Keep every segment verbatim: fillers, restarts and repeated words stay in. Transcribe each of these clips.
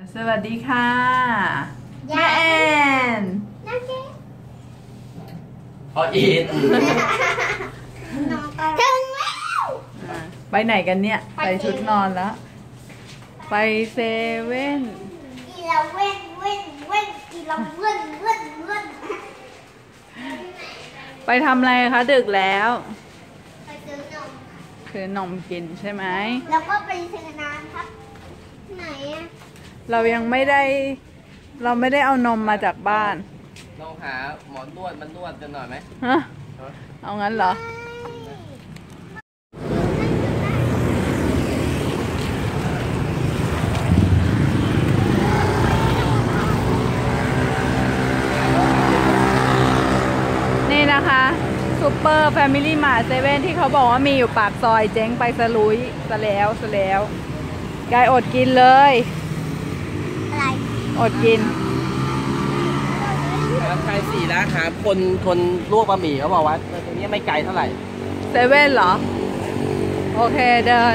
สวัสดีค่ะแม่แอนพออินถึงแล้วไปไหนกันเนี่ยใส่ชุดนอนแล้วไปเซเว่นอีลาเว่นเว่นเว่นอีลาเว่นเว่นเว่นไปทำอะไรคะดึกแล้วไปซื้อนมคือนมกินใช่ไหมแล้วก็ไปซื้อน้ำครับไหนอะเรายังไม่ได้เราไม่ได้เอานมมาจากบ้านลองหาหมอนวดมันนวดกันหน่อยไหมฮะเอางั้นเหรอนี่นะคะซูเปอร์แฟมิลี่มาร์ทเซเว่นที่เขาบอกว่ามีอยู่ปากซอยเจ๊งไปสลุยซะแล้วซะแล้วกายอดกินเลยอะไรอดกินร้านชายสี่ร้านหาคนคนลวกบะหมี่เขาบอกว่าตรงนี้ไม่ไกลเท่าไหร่เซเว่นเหรอโอเคเดิน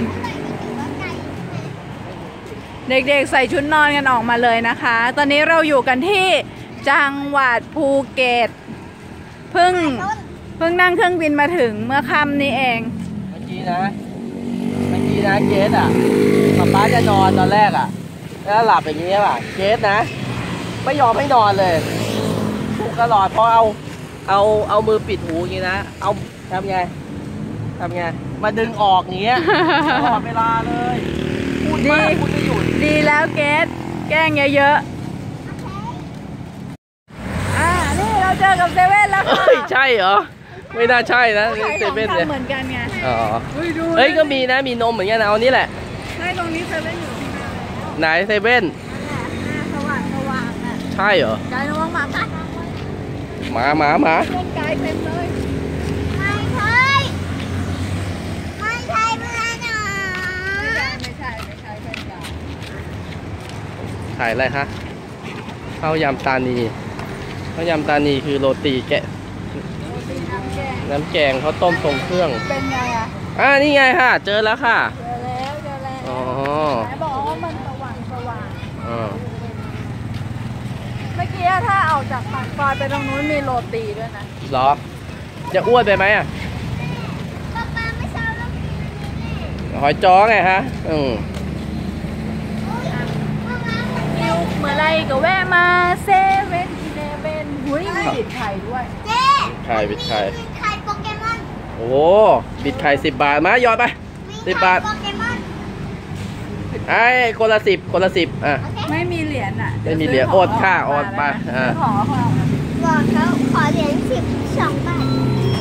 เด็กๆใส่ชุดนอนกันออกมาเลยนะคะตอนนี้เราอยู่กันที่จังหวัดภูเก็ตเพิ่งเพิ่งนั่งเครื่องบินมาถึงเมื่อค่ำนี้เองเมื่อกี้นะเมื่อกี้นะเกสอ่ะป๊าป๊าจะนอนตอนแรกอ่ะแล้วหลับอย่างนี้ป่ะเกสนะไม่ยอมให้นอนเลยถูกตลอดพอเอาเอาเอามือปิดหูอย่างนี้นะเอาทำไงทำไงมาดึงออกอย่างเงี้ยตลอดเวลาเลยพูดมากพูดไม่หยุดดีแล้วเกสแกล้งเยอะๆอ่านี่เราเจอกับเซเว่นแล้วค่ะใช่เหรอไม่น่าใช่นะเซเว่นเนี่ยเหมือนกันไงอ๋อเฮ้ยก็มีนะมีนมเหมือนกันนะเอานี่แหละใช่ตรงนี้เซเว่นอยู่ที่ไหนเซเว่นสว่างสว่างอ่ะใช่เหรอไกด์ระวังหมากัดหมาหมาหมาไกด์เต็มเลยไม่ใช่ไม่ใช่เพื่อนหนูไม่ใช่ไม่ใช่ไม่ใช่เพื่อนกันถ่ายอะไรคะข้าวยำตานีข้าวยำตานีคือโรตีแกะน้ำแกงเขาต้มทรงเครื่องเป็นไงอ่ะอ่านี่ไงค่ะเจอแล้วค่ะเจอแล้วเจอแล้วอ๋อไหนบอกว่ามันสว่างสว่างอ๋อเมื่อกี้ถ้าเอาจากปากซอยไปตรงนู้นมีโรตีด้วยนะหรอจะอ้วนไปไหมอ่ะป๊าป๊าไม่ชอบลูกกินหอยจ้อไงฮะอืมเมื่อไรก็แวะมาเซเว่นอีเลฟเว่นหุ้ยมีบิดไข่ด้วยเจ๊ไข่บิดไข่บิดไข่โปเกมอนโอ้บิดไข่สิบบาทมาหยอดไปสิบบาทไอ้คนละสิบคนละสิบอ่ะไม่มีเหรียญอ่ะไม่มีเหรียญอดค่าอดไปอ่าขอขอบอกเขาขอเหรียญสิบสองบาท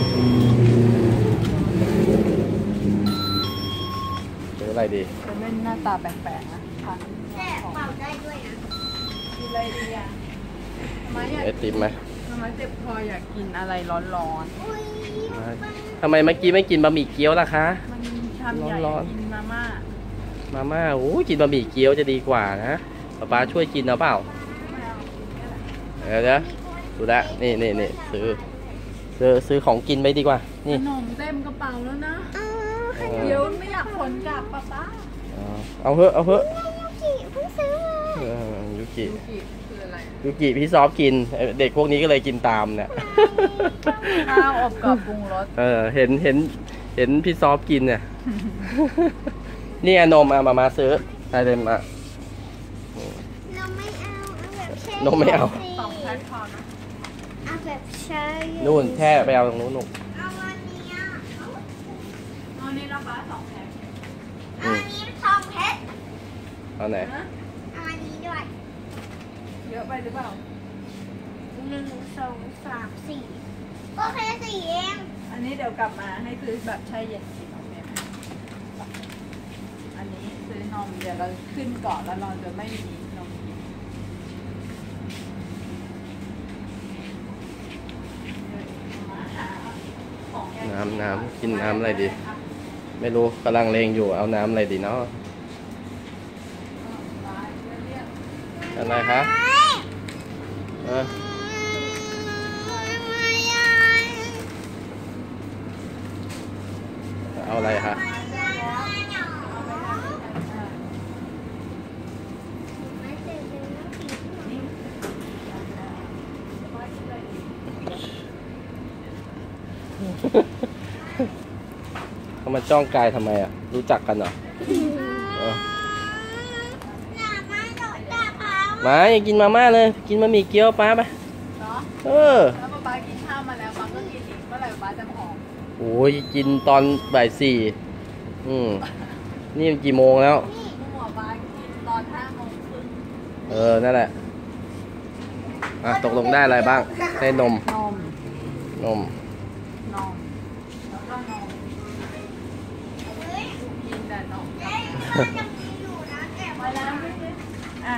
ซื้ออะไรดีจะเป็นหน้าตาแปลกๆนะค่ะแม่เป่าได้ด้วยนะกินอะไรดีอ่ะทำไมอยากไอติมไหมทำไมเจ็บคออยากกินอะไรร้อนๆทำไมเมื่อกี้ไม่กินบะหมี่เกี๊ยวล่ะคะมันทำใหญ่กินมาม่ามาม่าโอ้กินบะหมี่เกี๊ยวจะดีกว่านะป๊าป๊าช่วยกินเอาเปล่าเดี๋ยวนะดูละนี่นี่นี่ซื้อซื้อซื้อของกินไปดีกว่านี่ขนมเต็มกระเป๋าแล้วนะเดี๋ยวไม่อยากขนกลับป๊าป๊าเอาเถอะเอาเถอะยูกิเพิ่งซื้อมายูกิคืออะไรยูกิพี่ซอฟกินเด็กพวกนี้ก็เลยกินตามเนี่ยข้าวอบกรอบปรุงรสเออเห็นเห็นเห็นพี่ซอฟกินเนี่ยนี่นมมามาซื้อได้เลยมานมไม่เอาเอาแบบแช่นมไม่เอาสองแพ็คพอนะเอาแบบแช่นู่นแช่ไปเอาตรงนู้นนุ่มเอาอันนี้เอาอันนี้ราคาสองแพ็คเอาอันนี้ทองเพชรเอาไหนเอาอันนี้ด้วยเยอะไปหรือเปล่าหนึ่งสองสามสี่ก็แค่สี่เองอันนี้เดี๋ยวกลับมาให้ซื้อแบบแช่เย็นกินโอเคไหมอันนี้ซื้อนมเดี๋ยวเราขึ้นเกาะแล้วเราจะไม่มีนมน้ำน้ำกินน้ำอะไรดีไม่รู้กำลังเลงอยู่เอาน้ำอะไรดีเนาะอะไรคะเออเอาอะไรคะมันจ้องกายทำไมอ่ะรู้จักกันเหรอเอออยากมาโดดจับเขามาอย่ากินมาม่าเลยกินบะหมี่เกี๊ยวป้าไปเนาะเออแล้วป๊าป๊ากินข้าวมาแล้วป๊าก็กินอีกเมื่อไหร่ป๊าจะผอมโอ้ยกินตอนบ่ายสี่อืมนี่มันกี่โมงแล้วนี่หัวป๊ากินตอนห้าโมงครึ่งเออนั่นแหละอ่ะตกลงได้อะไรบ้างได้นมนมนมนมแล้วก็นมเฮ้ยกินแต่นมเจ๊มันยังมีอยู่นะแกะมามาแล้แล้ว วอ่ะ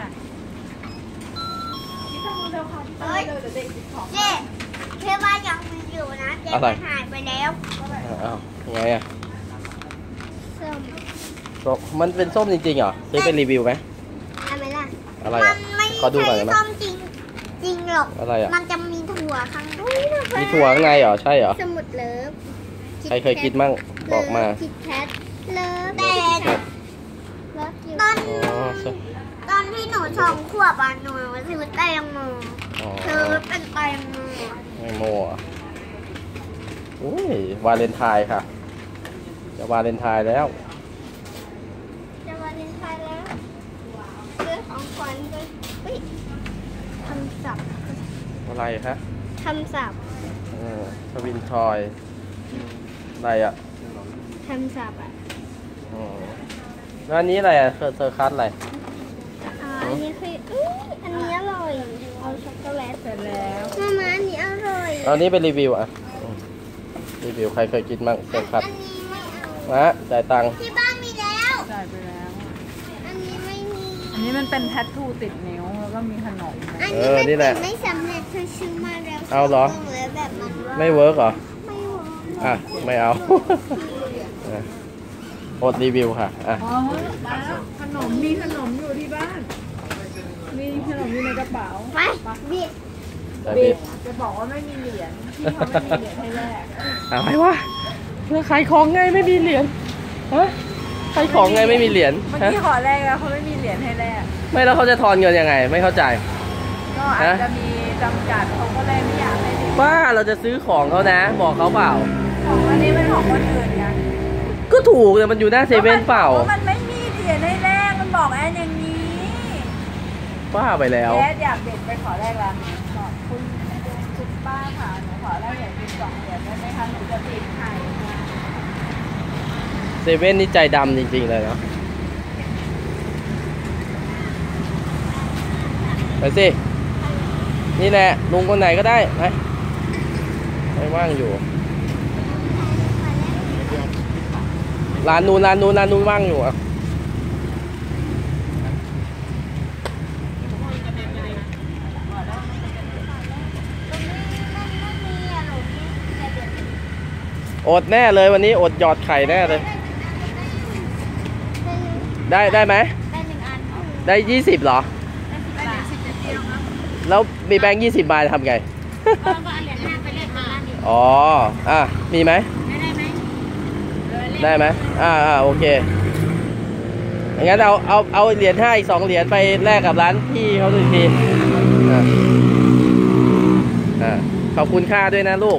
พี่ทำเร็วค่ะพี่ทำเร็วเดี๋ยวเด็กติดของเจ๊เจ๊ว่ายังมีอยู่นะเจ๊มันหายไปแล้วอ้าวยังไงอ่ะส้มส้มมันเป็นส้มจริงๆเหรอซื้อเป็นรีวิวไหมอะไรล่ะอะไรมัอ่ะไม่ขอดูหน่อยได้ไหมใช่ส้มจริงจริงหรอกอะไรอ่ะมันจะมีถั่วข้างในนะคะมีถั่วข้างในเหรอใช่เหรอสมุดเลิฟใครเคยกินมั่งบอกมาคิดแคทเลิฟแต่ครับเลิฟอยู่ตอนอ๋อส้มตอนที่หนูสองขวบอ่ะหนูซื้อแตงโมอ๋อซื้อเป็นแตงโมไม่โม่อะโอ้ยวาเลนไทน์ค่ะจะวาเลนไทน์แล้วจะวันเลนไทน์แล้วซื้อของขวัญด้วยเฮ้ยทำสับอะไรคะทำสับเออทวินทอยอะไรอ่ะทำสับอ่ะอ๋อแล้วอันนี้อะไรอ่ะเซอร์เซอร์คัสอะไรอ่าอันนี้คืออุ๊ยอันนี้อร่อยเอาช็อกโกแลตเสร็จแล้วมาม่าอันนี้อร่อยเอาอันนี้เป็นรีวิวอ่ะอืมรีวิวใครเคยกินบ้างเซอร์คัสอันนี้ไม่เอามาจ่ายตังค์ที่บ้านมีแล้วจ่ายไปแล้วอันนี้ไม่มีอันนี้มันเป็นแทททูติดนิ้วแล้วก็มีขนมอันเอนี้อมันนี่แหละไม่สำเร็จเธอซื้อมาแล้วเอาเหรอต้องเลยแบบมันว่าไม่เวิร์กเหรอไม่เวิร์กอ่ะ ไม่เอา อ่ะอดรีวิวค่ะ อ่ะอ๋อมาขนมมีขนมอยู่ที่บ้าน มีขนมอยู่ในกระเป๋าไปบิดแต่บิบิดดจะบอกว่าไม่มีเหรียญที่เขาไม่มีเหรียญให้แลกอะไรวะเพื่อขายของไงไม่มีเหรียญ ฮะ ขายของไงไม่มีเหรียญเมื่อฮะกี้ขอแลกแล้วเขาไม่มีเหรียญให้แลกไม่แล้วเขาจะทอนเงินยังไง ไม่เข้าใจก็อาจจะมีจำกัดเขาก็เลยไม่อยากให้เหรียญบ้าเราจะซื้อของเขานะ บอกเขาเปล่าของอันนี้เป็นของคนอื่นไงก็ถูกแต่มันอยู่หน้าเซเว่นเปล่าพระมันไม่มีเหรียญให้แลกมันบอกแอนอย่างนี้บ้าไปแล้วแอดอยากเด็ดไปขอแลกร้านนี้บอกคุณคุณป้าค่ะหนูขอแลกเหรียญเป็นสองเหรียญได้ไหมคะหนูจะติดไข่เซเว่นนี่ใจดำจริงๆเลยเนาะ ไปสิ นี่แหละลุงคนไหนก็ได้ไปไม่ว่างอยู่ ร้านนู้นร้านนู้นร้านนู้นว่างอยู่อ่ะ อดแน่เลยวันนี้อดหยอดไข่แน่เลย ได้ได้ไหมได้หนึ่งอันได้ยี่สิบเหรอได้สิบบาทแล้วมีแบงค์ยี่สิบบาททำไงก็เอาเหรียญห้าไปเลขร้านนี้อ๋อ อ่ะ มีไหมได้ไหมได้ไหมอ่าอ่าโอเคงั้นเอาเอาเอาเหรียญห้าอีกสองเหรียญไปแลกกับร้านพี่เขาดูทีอ่าอ่าขอบคุณค่าด้วยนะลูก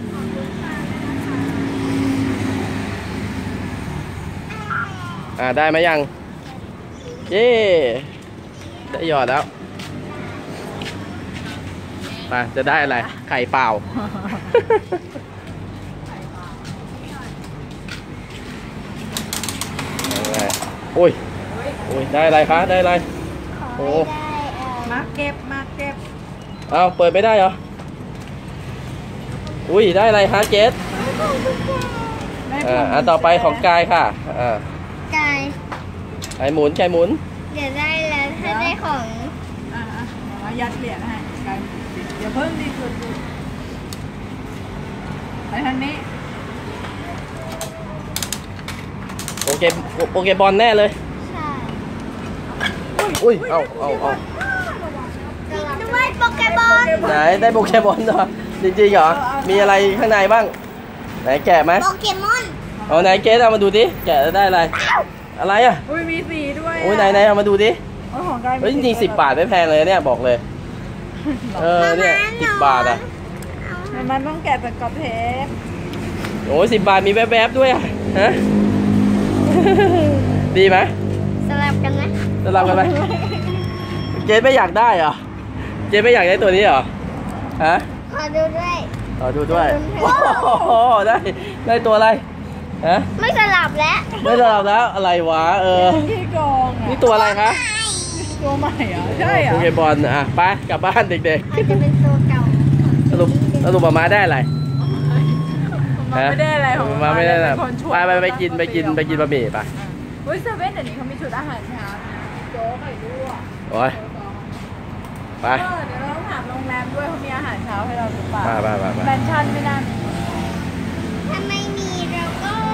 อ่าได้ไหมยัง เย้ได้หยอดแล้วไปจะได้อะไร ไข่เปล่า โอ้ย โอ้ย ได้อะไรคะ ได้อะไร โอ้มาเก็บมาเก็บเอาเปิดไม่ได้เหรอ อุ้ย ได้อะไรคะเจสได้อ่าผลอันต่อไปของกายค่ะ อ่าไก่ไข่หมุนไข่หมุนเดี๋ยวได้แล้วถ้าได้ของอ่าอ่ะเดี๋ยวมายัดเหรียญให้กันเดี๋ยวเพิ่งดีสุดไปทางนี้โอเคโอเคบอลแน่เลยใช่อุ้ย เอาเอาเอาด้วยโปเกมอนไหนได้โปเกมอนเหรอ จริงๆเหรอ มีอะไรข้างในบ้าง ไหนแกะไหมโปเกมอนเอาไหนเกสเอามาดูดิ แกะแล้วได้อะไร อะไรอ่ะอุ้ยมีสีด้วยโอ้ยไหนไหนเอามาดูดิโอ้ยของกายมีเฮ้ยจริงๆสิบบาทไม่แพงเลยเนี่ยบอกเลย เออเนี่ยสิบบาทอ่ะมันต้องแกะจากกระเทปโอ้ยสิบบาทมีแวบๆด้วยอ่ะ ฮะดีไหมสลับกันไหมจะรับกันไหมเจนไม่อยากได้เหรอเจนไม่อยากได้ตัวนี้เหรอฮะขอดูด้วยขอดูด้วยโอ้โหได้ได้ตัวอะไรฮะไม่สลับแล้วไม่สลับแล้วอะไรวะเออที่กองอ่ะนี่ตัวอะไรคะตัวใหม่เหรอใช่เหรโปอเกมอนอ่ะไปกลับบ้านเด็กอาจจะเป็นตัวเก่าๆสรุปสรุปมาม่าได้อะไรมันไม่ได้อะไรของมาม่าไม่ได้อะไรเป็นคนชวนไปไปไปกินไปกินไปกินบะหมี่ไปเฮ้ยเซเว่นเดี๋ยวนี้เขามีชุดอาหารเช้านะโจ๊กไข่ลวกโอ้ยไปเออเดี๋ยวเราต้องถามโรงแรมด้วยเขามีอาหารเช้าให้เราหรือเปล่าไปไปไปไปแมนชั่นไม่นั่นทำไมมี